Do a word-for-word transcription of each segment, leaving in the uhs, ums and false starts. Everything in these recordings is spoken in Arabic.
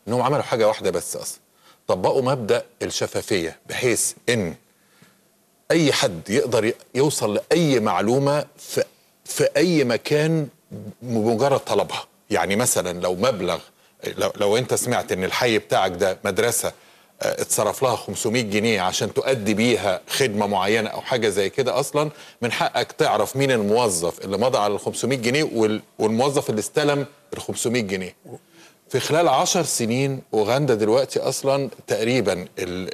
انهم عملوا حاجه واحده بس اصلا، طبقوا مبدا الشفافيه، بحيث ان اي حد يقدر يوصل لاي معلومه في في اي مكان بمجرد طلبها. يعني مثلا لو مبلغ، لو, لو انت سمعت ان الحي بتاعك ده مدرسه اتصرف لها خمسمية جنيه عشان تؤدي بيها خدمه معينه او حاجه زي كده، اصلا من حقك تعرف مين الموظف اللي مضى على ال خمسمية جنيه والموظف اللي استلم ال خمسمية جنيه. في خلال عشر سنين اوغندا دلوقتي اصلا تقريبا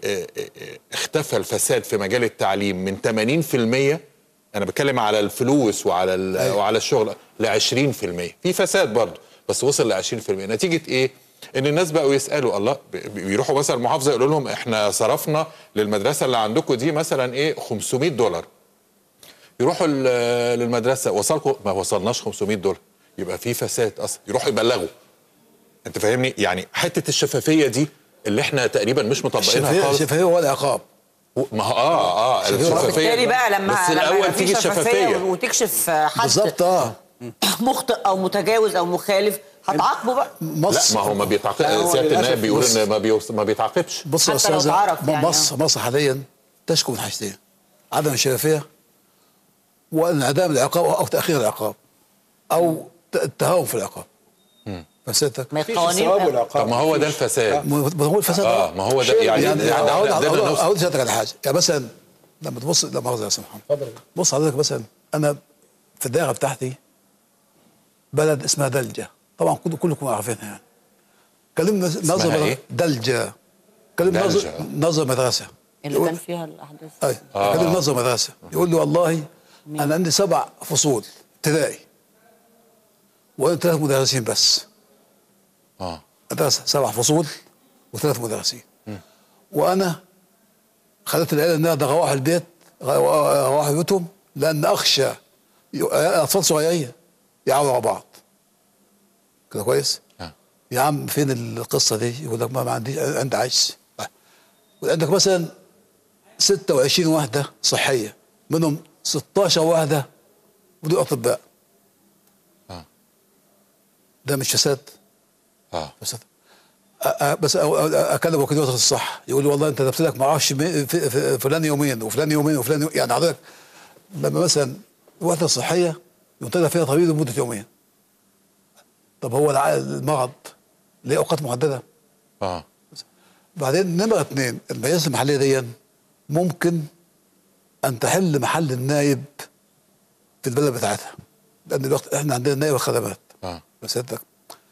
اختفى الفساد في مجال التعليم من ثمانين في المية، انا بتكلم على الفلوس وعلى وعلى الشغل، ل عشرين في المية. في فساد برضه بس وصل ل عشرين في المية. نتيجه ايه؟ ان الناس بقوا يسالوا الله، بيروحوا مثلا المحافظه يقولوا لهم احنا صرفنا للمدرسه اللي عندكم دي مثلا ايه خمسمية دولار، يروحوا للمدرسه وصلكم ما وصلناش خمسمية دولار، يبقى في فساد اصلا، يروحوا يبلغوا. انت فاهمني؟ يعني حته الشفافيه دي اللي احنا تقريبا مش مطبقينها خالص. الشفافيه هو العقاب. ما هو اه اه الشفافيه بالتالي بقى لما بس لما الاول تيجي الشفافيه وتكشف حد بالظبط اه مخطئ او متجاوز او مخالف هتعاقبه بقى. لا ما هو ما بيتعاقبش، سياده النائب بيقول ان ما بيوص... ما بيتعاقبش. بص يا استاذ، يعني مصر مصر حاليا تشكو من حاجتين: عدم الشفافيه وانعدام العقاب او تاخير العقاب او التهاون في العقاب. فسادتك ما القوانين. طب ما هو ده الفساد. ما هو الفساد اه ما هو ده يعني يعني اقول لحضرتك على حاجه. يعني مثلا لما تبص، لا مؤاخذه يا استاذ محمد، اتفضل. بص حضرتك مثلا، انا في الدائره بتاعتي بلد اسمها دلجه، طبعا كلكم عارفينها. يعني كلمنا ناظر إيه؟ دلجه، كلمنا ناظر ناظر مدرسه اللي كان فيها الاحداث. ايوه آه. كلمنا ناظر مدرسه يقول لي والله مين؟ انا عندي سبع فصول ابتدائي وانا ثلاث مدرسين بس. اه مدرسه سبع فصول وثلاث مدرسين. م. وانا خلت العيله انها روحوا البيت، روحوا بيوتهم، لان اخشى اطفال صغيرين يعاونوا على بعض. كده كويس؟ آه. يا عم فين القصه دي؟ يقول لك ما عنديش، عندي عجز. وعندك مثلا ستة وعشرين وحده صحيه، منهم ستاشر وحده بدون اطباء. اه ده مش فساد؟ اه فساد. بس اكلم وكيل وزاره الصحه يقول لي والله انت نفس لك ما اعرفش فلان يومين وفلان يومين وفلان يومين. يعني حضرتك لما مثلا وحده صحيه ينتظر فيها طبيب لمده يومين، طب هو المرض ليه اوقات محدده؟ اه بعدين نمره اثنين، المجالس المحليه دي ممكن ان تحل محل النايب في البلد بتاعتها، لان الوقت احنا عندنا نائب الخدمات. اه بسيادتك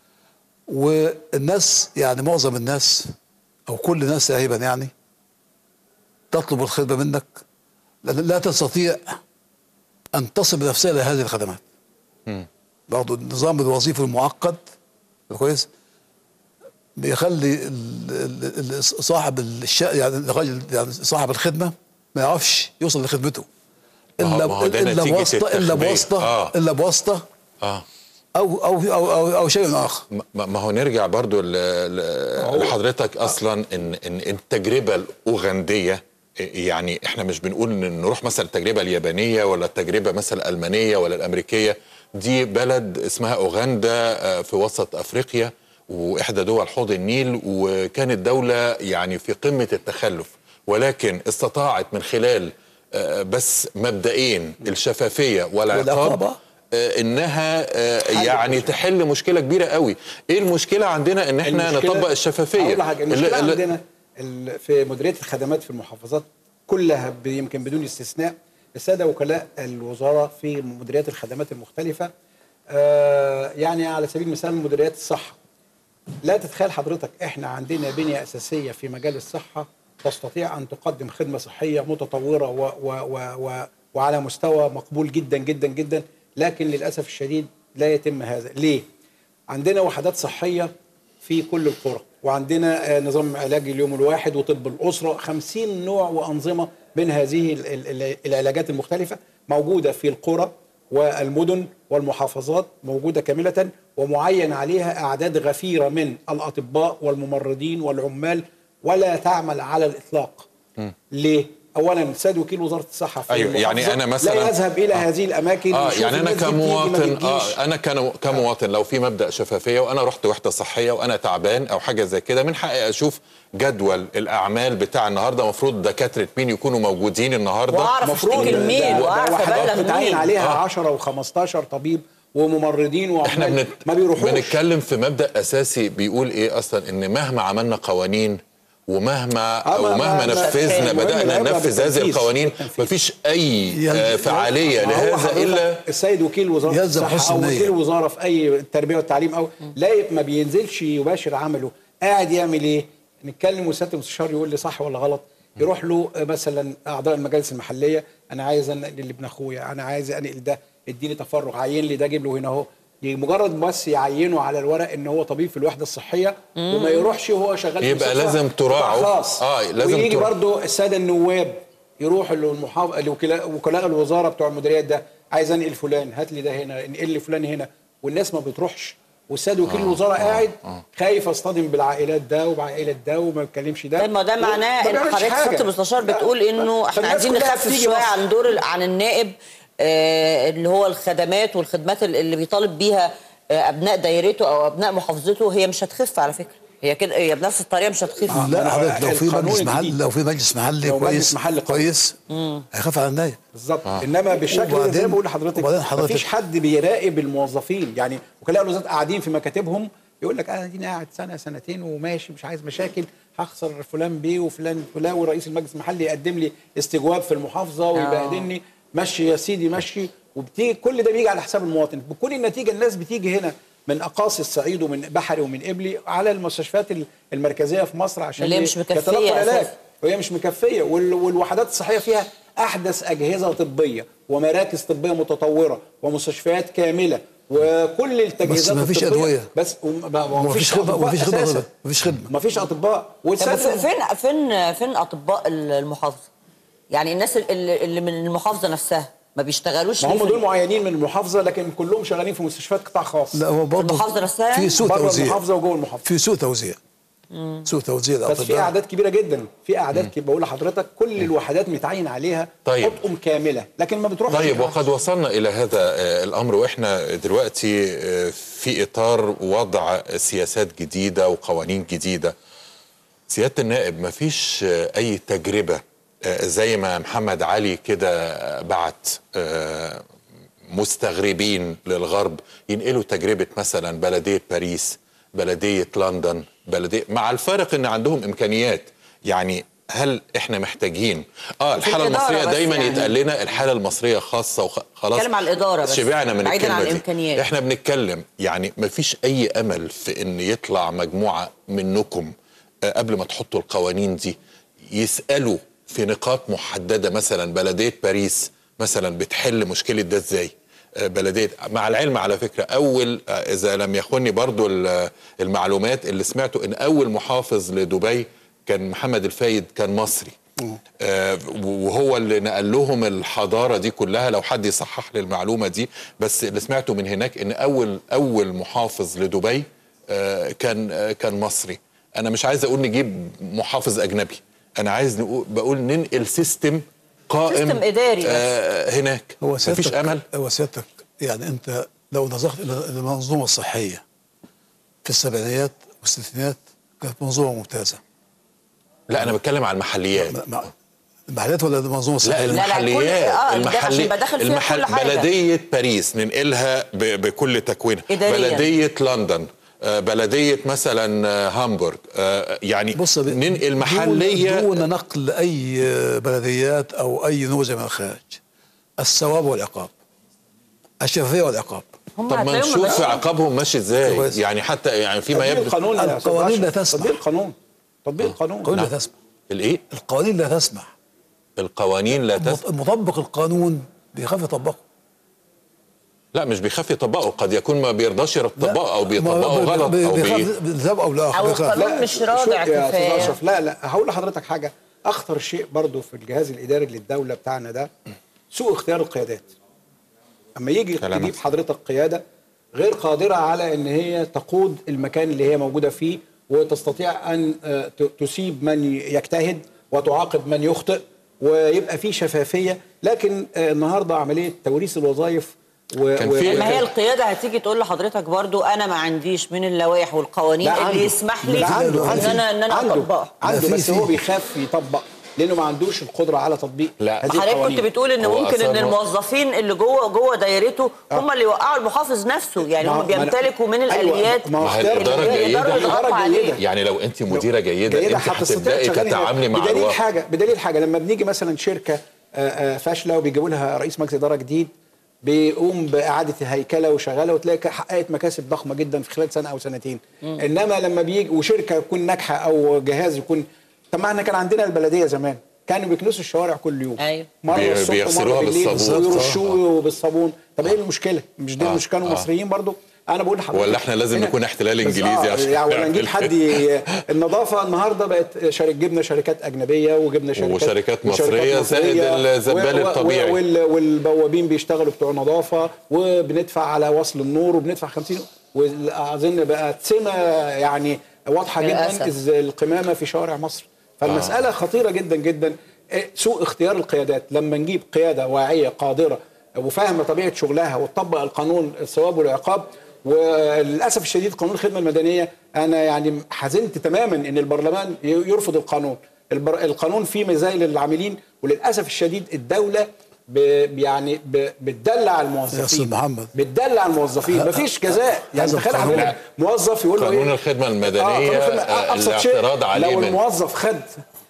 والناس، يعني معظم الناس او كل الناس تقريبا يعني تطلب الخدمه منك لان لا تستطيع ان تصل بنفسها الى هذه الخدمات. امم برضه النظام الوظيفي المعقد كويس بيخلي صاحب الش... يعني الراجل يعني صاحب الخدمه ما يعرفش يوصل لخدمته الا الا بواسطه الا بواسطه آه. الا بواسطه اه او او او او, أو شيء اخر. ما هو نرجع برضو لحضرتك اصلا ان ان التجربه الاوغنديه، يعني احنا مش بنقول ان نروح مثلا التجربه اليابانيه ولا التجربه مثلا الالمانيه ولا الامريكيه. دي بلد اسمها اوغندا في وسط افريقيا واحدى دول حوض النيل، وكانت دوله يعني في قمه التخلف، ولكن استطاعت من خلال بس مبدئين الشفافيه والعقاب انها يعني تحل مشكله كبيره قوي. ايه المشكله عندنا؟ ان احنا نطبق الشفافيه. اقول حاجه، المشكله عندنا في مديريه الخدمات في المحافظات كلها يمكن بدون استثناء، الساده وكلاء الوزاره في مديريات الخدمات المختلفه، آه يعني على سبيل المثال مديريات الصحه، لا تتخيل حضرتك احنا عندنا بنيه اساسيه في مجال الصحه تستطيع ان تقدم خدمه صحيه متطوره و و و و وعلى مستوى مقبول جدا جدا جدا، لكن للاسف الشديد لا يتم هذا. ليه؟ عندنا وحدات صحيه في كل القرى، وعندنا نظام علاج اليوم الواحد وطب الاسره، خمسين نوع وانظمه من هذه العلاجات المختلفه موجوده في القرى والمدن والمحافظات، موجوده كامله ومعين عليها اعداد غفيره من الاطباء والممرضين والعمال، ولا تعمل على الاطلاق. م. ليه؟ اولا السيد وكيل وزاره الصحه في أيوة، المحافظة يعني أنا مثلا لا يذهب الى آه هذه الاماكن. اه يشوف يعني انا الناس دي بتيجي ما كمواطن بتجيش. اه انا كان كمواطن لو في مبدا شفافيه وانا رحت وحده صحيه وانا تعبان او حاجه زي كده، من حقي اشوف جدول الاعمال بتاع النهارده. المفروض دكاتره مين يكونوا موجودين النهارده، واعرف اشتكي لمين واعرف ابلغ متعين مين. عليها آه. عشرة وخمستاشر طبيب وممرضين احنا وعمال بنت... ما بيروحوش. بنتكلم في مبدا اساسي بيقول ايه اصلا، ان مهما عملنا قوانين ومهما آه، ما- ومهما ما- نفذنا المهم بدانا العبرة ننفذ هذه بالتنفيذ. القوانين، بالتنفيذ. مفيش اي يلزم- آه، فعاليه ما هو لهذا حضرتك الا السيد وكيل وزاره يلزم الصحه حسن او النية. وكيل وزاره في اي التربيه والتعليم او لا ي- ما بينزلش يباشر عمله، قاعد يعمل ايه؟ نتكلم وسياده المستشار يقول لي صح ولا غلط، يروح له مثلا اعضاء المجالس المحليه، انا عايز انقل لابن اخويا، انا عايز انقل ده، اديني تفرغ، عين لي ده، جيب له هنا اهو. مجرد بس يعينه على الورق ان هو طبيب في الوحده الصحيه وما يروحش وهو شغال في يبقى مستشفى لازم تراعوا. خاص. اه لازم ويجي تراعوا. برضه الساده النواب يروح للمحافظ لوكلاء وكلاء الوزاره بتوع المديريات، ده عايز انقل فلان، هات لي ده هنا، انقل لي فلان هنا، والناس ما بتروحش، والسيد وكيل الوزاره قاعد خايف اصطدم بالعائلات ده وبعائله ده وما بيتكلمش ده. طيب ما ده معناه ما ان بيعملش حضرتك حاجة. سياده المستشار بتقول انه احنا فالناس عايزين كلها نخفف بتيجي شويه مصر. عن دور ال- عن النائب، آه اللي هو الخدمات والخدمات ال- اللي بيطالب بيها آه ابناء دايرته او ابناء محافظته، هي مش هتخف على فكره، هي كده هي بنفس الطريقه مش هتخف. آه. لا حضرتك لو في القانون مجلس الجديد. محلي لو في مجلس محلي لو مجلس كويس محلي قوي. كويس هيخاف على النايب. بالظبط. آه. انما بالشكل ده زي وبعدين- ما بقول لحضرتك وبعدين حضرتك- مفيش حد بيراقب الموظفين، يعني وكلاء الوزارات قاعدين في مكاتبهم يقول لك انا دي قاعد سنه سنتين وماشي مش عايز مشاكل، هخسر فلان بيه وفلان فلان، ورئيس المجلس المحلي يقدم لي استجواب في المحافظه ويبهدلني، مشي يا سيدي مشي، وبتيجي كل ده بيجي على حساب المواطن. بكل النتيجه الناس بتيجي هنا من اقاصي الصعيد ومن بحري ومن قبلي على المستشفيات المركزيه في مصر عشان اللي هي مش مكفية يتلقوا العلاج، أساساً. وهي مش مكفيه، وال- والوحدات الصحيه فيها احدث اجهزه طبيه ومراكز طبيه متطوره ومستشفيات كامله وكل التجهيزات بس مفيش الطبية. أدوية. بس وما- ومفيش خدمة أطباء ومفيش خدمة أساساً. مفيش خدمة مفيش اطباء. طب والسد ف- فين فين فين اطباء المحافظه؟ يعني الناس اللي, اللي من المحافظه نفسها ما بيشتغلوش ما هم ليه في دول معينين من المحافظه، لكن كلهم شغالين في مستشفيات قطاع خاص لا هو برضه المحافظة نفسها في سوء بره توزيع، المحافظه وجوه المحافظه. في سوء توزيع سوء توزيع بس في الأطباء. اعداد كبيره جدا، في اعداد كبيره بقول لحضرتك كل الوحدات متعين عليها طيب. اطقم كامله، لكن ما بتروحش. طيب وقد وصلنا إلى هذا آه، الأمر، وإحنا دلوقتي آه، في إطار وضع سياسات جديدة وقوانين جديدة. سيادة النائب ما فيش آه، أي تجربة آه، زي ما محمد علي كده بعت آه، مستغربين للغرب ينقلوا تجربة مثلا بلدية باريس، بلدية لندن، بلدية، مع الفارق ان عندهم امكانيات. يعني هل احنا محتاجين اه الحالة الإدارة المصرية بس دايما يعني. يتقال لنا الحالة المصرية خاصة وخلاص، بتكلم على الإدارة بس، شبعنا من بعيداً الكلمة عن دي. الإمكانيات. احنا بنتكلم يعني ما فيش اي امل في ان يطلع مجموعة منكم آه قبل ما تحطوا القوانين دي يسألوا في نقاط محددة، مثلا بلدية باريس مثلا بتحل مشكلة ده ازاي؟ بلدية، مع العلم على فكرة أول إذا لم يخني برضو المعلومات اللي سمعته إن أول محافظ لدبي كان محمد الفايد، كان مصري آه وهو اللي نقل لهم الحضارة دي كلها. لو حد يصحح لي المعلومة دي، بس اللي سمعته من هناك إن أول أول محافظ لدبي آه كان آه كان مصري. أنا مش عايز أقول نجيب محافظ أجنبي، أنا عايز نقول بقول ننقل سيستم قائم سيستم إداري آه هناك. هو مفيش امل. هو سيادتك يعني انت لو نظرت الى المنظومه الصحيه في السبعينيات والستينات كانت منظومه ممتازه. لا انا بتكلم عن المحليات. مع- المحليات ولا المنظومه الصحيه؟ لا لا، المحليات. كل- آه، المحلي عشان يبقى داخل فيها كل حاجة. بلديه باريس ننقلها ب... بكل تكوينها، إدارياً. بلديه لندن، آه، بلديه مثلا آه، هامبورغ، آه، يعني بص ننقل محليه دون, دون نقل اي بلديات او اي نموذج من الخارج. الثواب والعقاب، الشفافيه والعقاب. هم طب ما هتلاقيهم نشوف ماشيين. عقابهم ماشي ازاي، كويس. يعني حتى يعني فيما تطبيق يبدو القانون يا أستاذ القوانين لا أشرف. تسمح. تطبيق القانون تطبيق القانون القوانين لا نعم. تسمح. الايه؟ القوانين لا تسمح. القوانين لا تسمح. مطبق القانون بيخاف يطبقه. لا مش بيخاف يطبقه، قد يكون ما بيرضاش يطبقه او بيطبقه ما- غلط او بي... بيخاف بذهب او لا أو بيخاف. القانون مش راضع شوف يا أستاذ كفاية. أشرف، لا لا هقول لحضرتك حاجه. اخطر شيء برضو في الجهاز الاداري للدوله بتاعنا ده سوء اختيار القيادات. اما يجي كلامك. تجيب حضرتك قياده غير قادره على ان هي تقود المكان اللي هي موجوده فيه، وتستطيع ان آه، ت- تسيب من يجتهد وتعاقب من يخطئ، ويبقى في شفافيه. لكن آه النهارده عمليه توريث الوظائف و... كان و... في- ما هي القياده هتيجي تقول لحضرتك برضو انا ما عنديش من اللوائح والقوانين لا عنده. اللي يسمح لي لا عنده ان عنده انا ان انا عنده, اطبقها. عنده في- بس في- هو بيخاف يطبق لانه ما عندوش القدره على تطبيق لا. هذه حضرتك القوانين. كنت بتقول ان هو ممكن ان أصلاً- الموظفين اللي جوه جوه دايرته هم اللي يوقعوا المحافظ نفسه، يعني ما- هم ما أنا- بيمتلكوا من أيوة، الاليات ما هو ما هي اختيار الإدارة اللي الجيدة. يقدروا يضغطوا الإدارة عليه. الجيدة. يعني لو انت مديره جيده, جيدة انت هتستطيع هتبداي تشغلها. تتعاملي مع بدليل الواقع. حاجه بدليل حاجه لما بنيجي مثلا شركه آه، آه، فاشله وبيجيبوا لها رئيس مجلس اداره جديد بيقوم باعاده الهيكله وشغاله وتلاقي حققت مكاسب ضخمه جدا في خلال سنه او سنتين. مم. انما لما بيجي وشركه تكون ناجحه او جهاز يكون، طب ما احنا كان عندنا البلديه زمان كانوا بيكنسوا الشوارع كل يوم. أيوة. مره بي- الصبح بيغسلوها ومره بالليل بالصابون. ويرشوه بالصابون. طب ايه المشكله؟ مش دي آه، مش كانوا آه. مصريين برضو؟ انا بقول لحضرتك ولا احنا لازم هنا- نكون احتلال بس انجليزي آه عشان يعني ولا نعمل نجيب حد كده؟ ي- النظافه النهارده بقت شركة، جبنا شركات اجنبيه وجبنا شركات وشركات مصرية زائد الزبال و- و- الطبيعي. وال- والبوابين بيشتغلوا بتوع نظافه وبندفع على وصل النور وبندفع خمسين، واظن بقت سمه يعني واضحه للأسف. جدا إز القمامه في شوارع مصر. فالمساله خطيره جدا جدا. إيه سوء اختيار القيادات. لما نجيب قياده واعيه قادره وفاهمه طبيعه شغلها وتطبق القانون الثواب والعقاب، وللاسف الشديد قانون الخدمه المدنيه انا يعني حزنت تماما ان البرلمان يرفض القانون. البر... القانون فيه مزايا للعاملين، وللاسف الشديد الدوله ب... يعني ب... بتدلع الموظفين. يا أستاذ محمد. بتدلع الموظفين، مفيش جزاء. يعني هذا تخيل القانون- حضرتك موظف يقول له قانون ايه؟ الخدمة آه، المدنية قانون الخدمة. آه، أبسط شيء الاعتراض عليه لو من- الموظف خد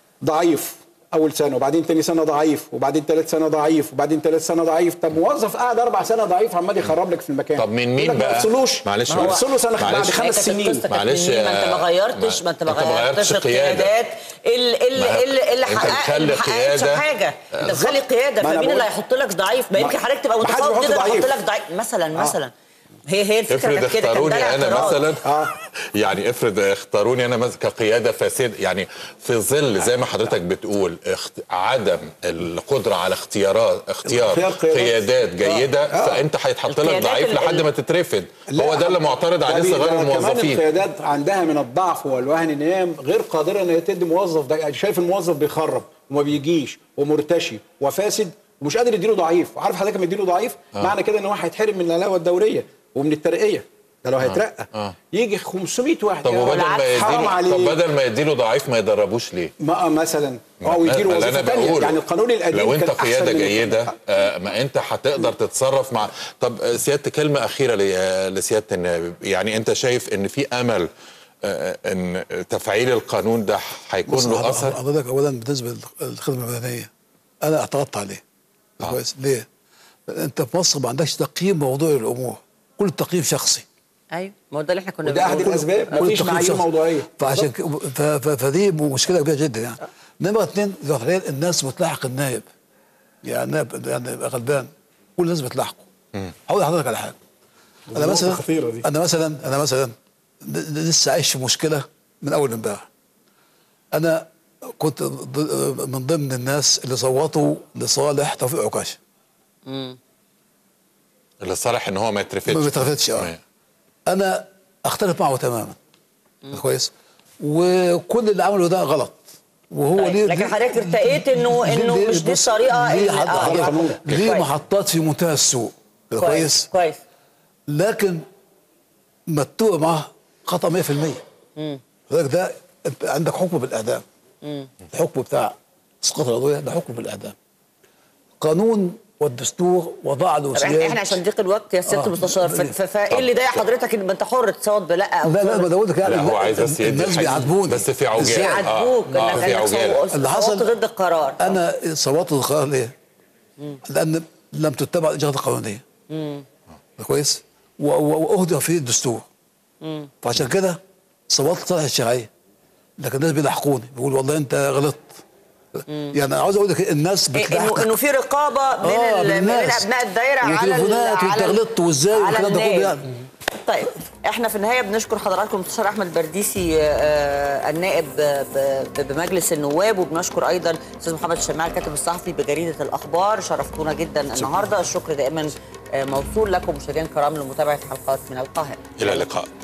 ضعيف اول سنه وبعدين تاني سنه ضعيف وبعدين ثالث سنه ضعيف وبعدين ثالث سنه ضعيف، طب موظف قاعد اربع سنه ضعيف عمال يخرب لك في المكان. طب من مين يقول لك بقى؟ ما يفصلوش، معلش ما بقى. يفصلوا سنه بعد معلش. خمس سنين. معلش ما انت ما آه، غيرتش ما انت ما انت ما غيرتش غيرتش قيادة. القيادات اللي اللي ما- اللي, اللي انت حقق بتخلي اللي ما حققتش قيادة- حاجه. انت بتخلي قياده، ما أنا فمين اللي بقول- هيحط لك ضعيف؟ ما يمكن حضرتك تبقى ما حدش متفوق بيحط جدا يحط ضعيف. لك ضعيف مثلا مثلا هي هي الفكره افرض كانت كده، كان اختاروني ده انا الاعتراض. مثلا آه. يعني افرض اختاروني انا مثلا كقياده فاسده، يعني في ظل زي ما حضرتك بتقول اخت... عدم القدره على اختيارات اختيار اختيار قيادات. قيادات جيده، آه. فانت هيتحط لك القيادات ضعيف ال- لحد ما تترفد. هو ده اللي معترض عليه ده بي- صغار ده كمان الموظفين. القيادات عندها من الضعف والوهن ان هي غير قادره ان هي تدي موظف ده. يعني شايف الموظف بيخرب وما بيجيش ومرتشي وفاسد ومش قادر يديله ضعيف، وعارف حضرتك لما يديله ضعيف آه. معنى كده ان هو هيتحرم من العلاوه الدوريه ومن الترقيه. ده لو هيترقى آه. يجي خمسمية واحد. طب يا وبدل والعكس، ما حرام يديله عليه. طب بدل ما يديله ضعيف ما يدربوش ليه؟ ما مثلا ما- او يديله ما اللي وظيفه أنا ثانيه. بقوله. يعني القانون القديم لو انت كان أحسن قياده من جيده القانون. آه، ما انت هتقدر تتصرف مع. طب آه، سياده كلمه اخيره ل- آه، لسياده النائب، يعني انت شايف ان في امل آه، ان تفعيل القانون ده هيكون له اثر؟ حضرتك اولا بالنسبه للخدمه المدنيه انا اعترضت عليه. آه. كويس ليه؟ لأن انت في مصر ما عندكش تقييم موضوع الامور، كل التقييم شخصي. ايوه ما هو ده اللي احنا كنا وده احد بنقوله. الاسباب كل مفيش التقييم معايير شخصي. موضوعيه. فعشان ك- ف- ف- فدي مشكله كبيره جدا يعني. نمره اثنين تخيل الناس بتلاحق النائب، يعني النائب يعني يبقى غلبان كل الناس بتلاحقه. هقول لحضرتك على حاجه. انا نقطة مثلا خطيرة دي. انا مثلا انا مثلا لسه عايش في مشكله من اول امبارح. انا كنت ض- من ضمن الناس اللي صوتوا لصالح توفيق عكاشه. اللي صالح ان هو ما يترفدش. ما بيترفدش اه. تمام. انا اختلف معه تماما. كويس. وكل اللي عمله ده غلط. وهو طيب، ليه لكن حضرتك ارتقيت انه ليه- انه ليه- مش دي بص، الطريقه ليه اللي- حد- آه، حضرتك- يعني- ليه كويس. محطات في منتهى السوء. كويس. كويس لكن متبوع معاه خطا مية في المية. لذلك ده انت عندك حكم بالاعدام. الحكم بتاع اسقاط العضويه ده حكم بالاعدام. قانون والدستور وضع له طب احنا سياج. احنا عشان ضيق الوقت يا سياده آه. المستشار ف- ف- فايه اللي ضايق حضرتك ان ما انت حر تصوت بلا او لا لا تصوت- ما داود لك يعني لا هو عايز بس يدي الناس الحاجة. بيعاتبوني بس في عجالة. إزاي؟ آه. يعاتبوك آه، انك في انك عجالة. صوت اللي حصل ضد القرار. انا صوتت القرار ليه؟ لان لم تتبع الاجراءات القانونيه. كويس؟ و- و- واهدر فيه الدستور. فعشان كده صوتت لصالح الشرعيه. لكن الناس بيلاحقوني بيقولوا والله انت غلطت. يعني انا عاوز اقول لك الناس إيه، انه بتلاحقك. انه في رقابه من آه، ال- من بالناس. ابناء الدايره على ال- وتليفونات وانت على ال- غلطت وازاي على والكلام ده كله النائب. يعني. طيب احنا في النهايه بنشكر حضراتكم المستشار احمد البرديسي آه، النائب ب- ب- بمجلس النواب، وبنشكر ايضا الاستاذ محمد الشماع الكاتب الصحفي بجريده الاخبار. شرفتونا جدا النهارده. الشكر دائما آه، موصول لكم مشاهدينا الكرام لمتابعه حلقات من القاهره. الى اللقاء.